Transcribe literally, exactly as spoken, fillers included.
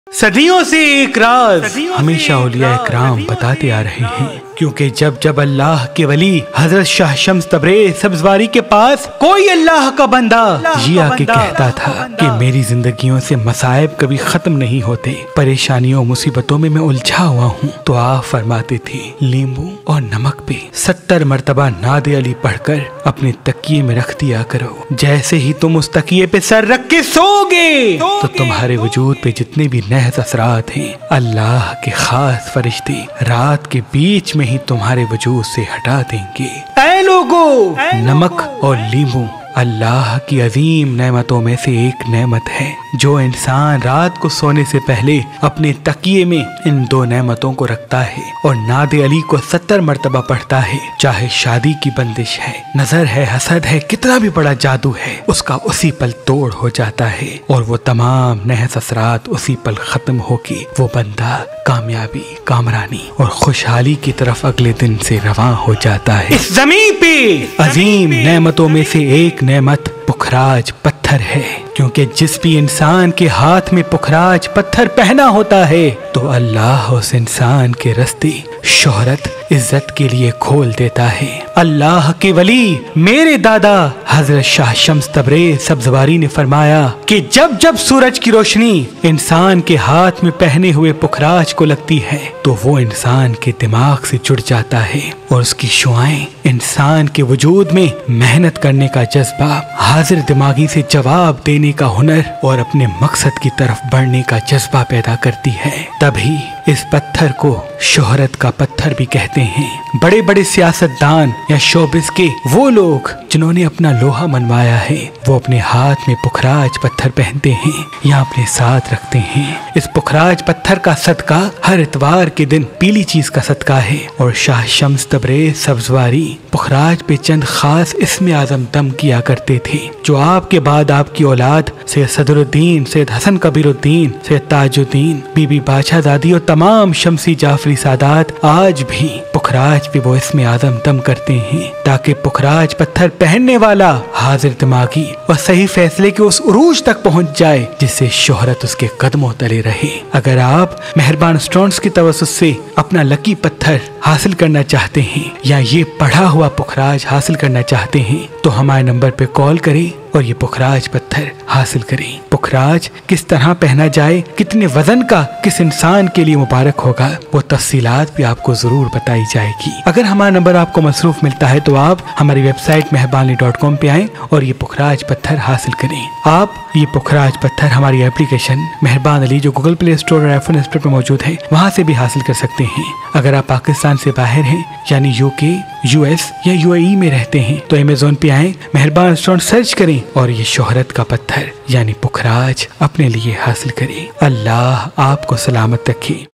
सदियों से एक राज हमेशा औलिया इकराम बताते आ रहे हैं, क्योंकि जब जब अल्लाह के वली हजरत शाह शम्स तबरेज़ सब्ज़वारी के पास कोई अल्लाह का बंदा ये आके कहता था कि मेरी जिंदगियों से मसाइब कभी खत्म नहीं होते, परेशानियों मुसीबतों में मैं उलझा हुआ हूँ, तो आप फरमाते थे नींबू और नमक पे सत्तर मरतबा नादे अली पढ़कर अपने तकिए में रख दिया करो। जैसे ही तुम उस तकिए पे सर रख के सोगे तो तुम्हारे वजूद पे जितने भी नहज असरात हैं अल्लाह के खास फरिश्ते रात के बीच में ही तुम्हारे वजूद से हटा देंगे। ऐ लोगो, नमक और नींबू अल्लाह की अजीम नेमतों में से एक नेमत है। जो इंसान रात को सोने से पहले अपने तकिए में इन दो नेमतों को रखता है और नादे अली को सत्तर मरतबा पढ़ता है, चाहे शादी की बंदिश है, नजर है, हसद है, कितना भी बड़ा जादू है, उसका उसी पल तोड़ हो जाता है और वो तमाम नहस असरात उसी पल खत्म होके वो बंदा कामयाबी, कामरानी और खुशहाली की तरफ अगले दिन से रवां हो जाता है। इस जमीन पे अजीम नेमतों में से एक नेमत पुखराज पत्थर है, क्योंकि जिस भी इंसान के हाथ में पुखराज पत्थर पहना होता है तो अल्लाह उस इंसान के रास्ते शोहरत, इज्जत के लिए खोल देता है। अल्लाह के वली मेरे दादा हजरत शाह शम्स तबरेज़ सब्ज़वारी ने फरमाया कि जब जब सूरज की रोशनी इंसान के हाथ में पहने हुए पुखराज को लगती है तो वो इंसान के दिमाग से जुड़ जाता है और उसकी शुआएं इंसान के वजूद में मेहनत करने का जज्बा, हाजिर दिमागी से जवाब देने का हुनर और अपने मकसद की तरफ बढ़ने का जज्बा पैदा करती है। तभी इस पत्थर को शोहरत का पत्थर भी कहते हैं। बड़े बड़े सियासतदान या शोबिस के वो लोग जिन्होंने अपना लोहा मनवाया है वो अपने हाथ में पुखराज पत्थर पहनते हैं या अपने साथ रखते हैं। इस पुखराज पत्थर का सदका हर इतवार के दिन पीली चीज का सदका है और शाह शम्स तबरेज़ सब्ज़वारी पुखराज पे चंद खास इस्म आज़म दम किया करते थे, जो आपके बाद आपकी औलाद सैयद सदरुद्दीन, सैयद हसन कबीरुद्दीन, सैयद ताजुद्दीन, बीबी बादशाहज़ादी और तमाम शम्सी जाफरी सादात आज भी पुखराज पे वो इस्म आज़म दम करते हैं, ताकि पुखराज पत्थर पहनने वाला हाजिर दिमागी और सही फैसले के उस उरूज तक पहुंच जाए जिससे शोहरत उसके कदमों तले रहे। अगर आप मेहरबान स्टोन्स की तवज्जुह से अपना लकी पत्थर हासिल करना चाहते हैं या ये पढ़ा हुआ पुखराज हासिल करना चाहते हैं तो हमारे नंबर पे कॉल करें और ये पुखराज पत्थर हासिल करें। पुखराज किस तरह पहना जाए, कितने वजन का किस इंसान के लिए मुबारक होगा, वो तफसीलात भी आपको जरूर बताई जाएगी। अगर हमारा नंबर आपको मसरूफ मिलता है तो आप हमारी वेबसाइट मेहरबानी डॉट कॉम पे आएं और ये पुखराज पत्थर हासिल करें। आप ये पुखराज पत्थर हमारी एप्लीकेशन मेहरबान अली जो गूगल प्ले स्टोर और आईफोन एप स्टोर पर मौजूद है वहाँ से भी हासिल कर सकते हैं। अगर आप पाकिस्तान से बाहर हैं यानी यूके, यूएस या यूएई में रहते हैं तो अमेज़न पे आएं, मेहरबान स्टोन सर्च करें और ये शोहरत का पत्थर यानी पुखराज अपने लिए हासिल करें। अल्लाह आपको सलामत रखे।